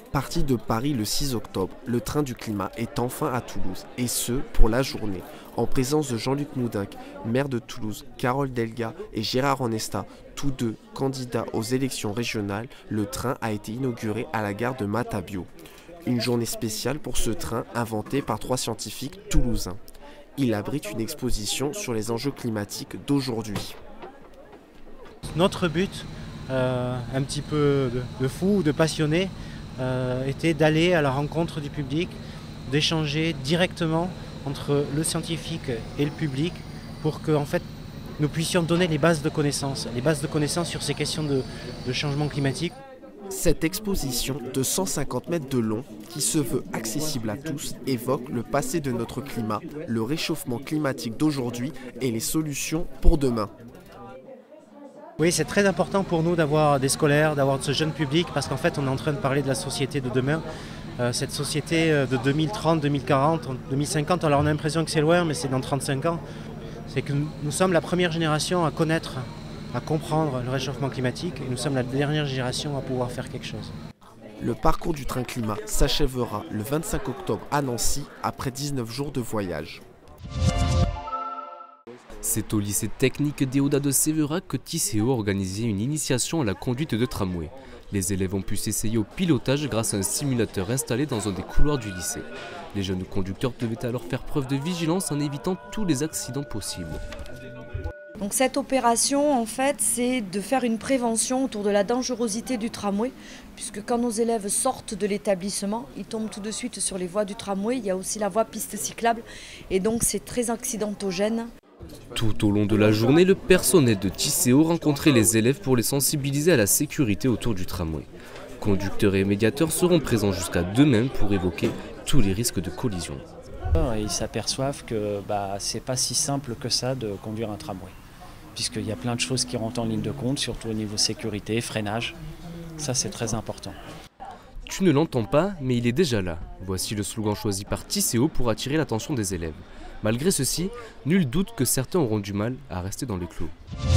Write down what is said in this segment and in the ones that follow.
Parti de Paris le 6 octobre, le train du climat est enfin à Toulouse, et ce, pour la journée. En présence de Jean-Luc Moudinque, maire de Toulouse, Carole Delga et Gérard Onesta, tous deux candidats aux élections régionales, le train a été inauguré à la gare de Matabio. Une journée spéciale pour ce train inventé par 3 scientifiques toulousains. Il abrite une exposition sur les enjeux climatiques d'aujourd'hui. Notre but, un petit peu de fou, de passionné, était d'aller à la rencontre du public, d'échanger directement entre le scientifique et le public pour que en fait, nous puissions donner les bases de connaissances sur ces questions de changement climatique. Cette exposition de 150 mètres de long, qui se veut accessible à tous, évoque le passé de notre climat, le réchauffement climatique d'aujourd'hui et les solutions pour demain. Oui, c'est très important pour nous d'avoir des scolaires, d'avoir ce jeune public, parce qu'en fait on est en train de parler de la société de demain. Cette société de 2030, 2040, 2050, alors on a l'impression que c'est loin, mais c'est dans 35 ans. C'est que nous sommes la première génération à connaître, à comprendre le réchauffement climatique, et nous sommes la dernière génération à pouvoir faire quelque chose. Le parcours du train climat s'achèvera le 25 octobre à Nancy, après 19 jours de voyage. C'est au lycée technique Déodat de Sévérac que Tisséo a organisé une initiation à la conduite de tramway. Les élèves ont pu s'essayer au pilotage grâce à un simulateur installé dans un des couloirs du lycée. Les jeunes conducteurs devaient alors faire preuve de vigilance en évitant tous les accidents possibles. Donc cette opération, en fait, c'est de faire une prévention autour de la dangerosité du tramway, puisque quand nos élèves sortent de l'établissement, ils tombent tout de suite sur les voies du tramway. Il y a aussi la voie piste cyclable, et donc c'est très accidentogène. Tout au long de la journée, le personnel de Tisséo rencontrait les élèves pour les sensibiliser à la sécurité autour du tramway. Conducteurs et médiateurs seront présents jusqu'à demain pour évoquer tous les risques de collision. Ils s'aperçoivent que c'est pas si simple que ça de conduire un tramway, puisqu'il y a plein de choses qui rentrent en ligne de compte, surtout au niveau sécurité, freinage. Ça, c'est très important. Tu ne l'entends pas, mais il est déjà là. Voici le slogan choisi par Tisséo pour attirer l'attention des élèves. Malgré ceci, nul doute que certains auront du mal à rester dans les clous.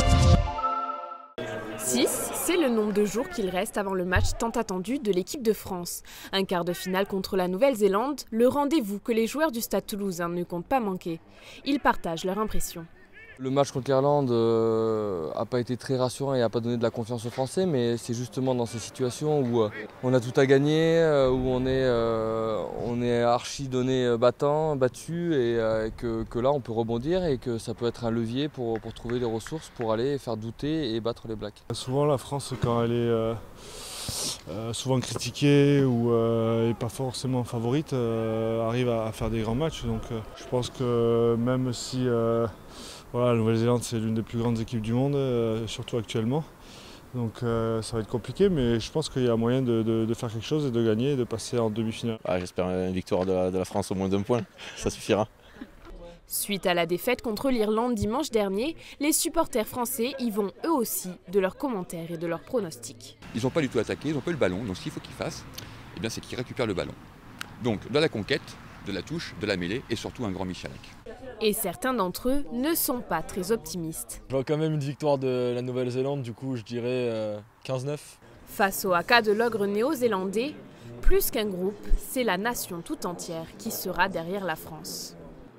6, c'est le nombre de jours qu'il reste avant le match tant attendu de l'équipe de France. Un quart de finale contre la Nouvelle-Zélande, le rendez-vous que les joueurs du Stade Toulousain ne comptent pas manquer. Ils partagent leur impression. Le match contre l'Irlande n'a pas été très rassurant et n'a pas donné de la confiance aux Français, mais c'est justement dans ces situations où on a tout à gagner, où on est archi battu et que là on peut rebondir et que ça peut être un levier pour trouver des ressources pour aller faire douter et battre les Blacks. Souvent la France, quand elle est souvent critiquée ou n'est pas forcément favorite, arrive à faire des grands matchs. Donc je pense que même si la Nouvelle-Zélande, c'est l'une des plus grandes équipes du monde, surtout actuellement. Donc ça va être compliqué, mais je pense qu'il y a moyen de faire quelque chose et de gagner et de passer en demi-finale. J'espère une victoire de la France au moins d'1 point, ça suffira. Suite à la défaite contre l'Irlande dimanche dernier, les supporters français y vont eux aussi de leurs commentaires et de leurs pronostics. Ils n'ont pas du tout attaqué, ils n'ont pas eu le ballon, donc ce qu'il faut qu'ils fassent, c'est qu'ils récupèrent le ballon. Donc de la conquête, de la touche, de la mêlée et surtout un grand Michalak. Et certains d'entre eux ne sont pas très optimistes. Je vois quand même une victoire de la Nouvelle-Zélande, du coup je dirais 15-9. Face au haka de l'ogre néo-zélandais, plus qu'un groupe, c'est la nation tout entière qui sera derrière la France.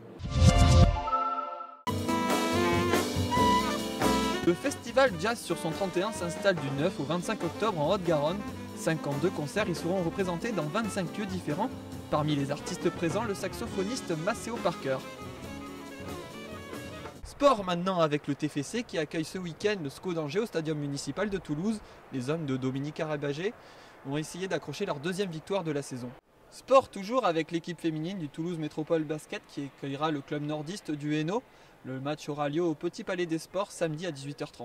Le festival Jazz sur son 31 s'installe du 9 au 25 octobre en Haute-Garonne. 52 concerts y seront représentés dans 25 lieux différents. Parmi les artistes présents, le saxophoniste Maceo Parker. Sport maintenant avec le TFC qui accueille ce week-end le SCO d'Angers au stadium municipal de Toulouse. Les hommes de Dominique Arabagé vont essayer d'accrocher leur 2e victoire de la saison. Sport toujours avec l'équipe féminine du Toulouse Métropole Basket qui accueillera le club nordiste du Hainaut. Le match aura lieu au Petit Palais des Sports samedi à 18h30.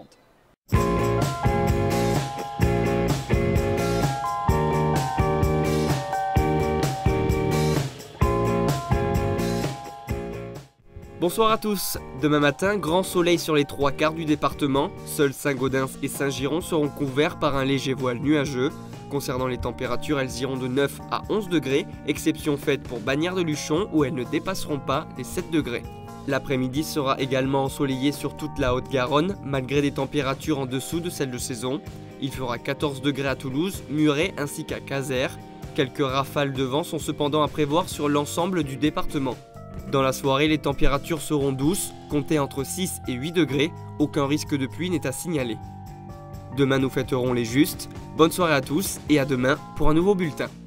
Bonsoir à tous. Demain matin, grand soleil sur les 3 quarts du département. Seuls Saint-Gaudens et Saint-Giron seront couverts par un léger voile nuageux. Concernant les températures, elles iront de 9 à 11 degrés, exception faite pour Bagnères-de-Luchon où elles ne dépasseront pas les 7 degrés. L'après-midi sera également ensoleillé sur toute la Haute-Garonne, malgré des températures en dessous de celles de saison. Il fera 14 degrés à Toulouse, Muret ainsi qu'à Caser, Quelques rafales de vent sont cependant à prévoir sur l'ensemble du département. Dans la soirée, les températures seront douces, comptées entre 6 et 8 degrés, aucun risque de pluie n'est à signaler. Demain nous fêterons les justes, bonne soirée à tous et à demain pour un nouveau bulletin.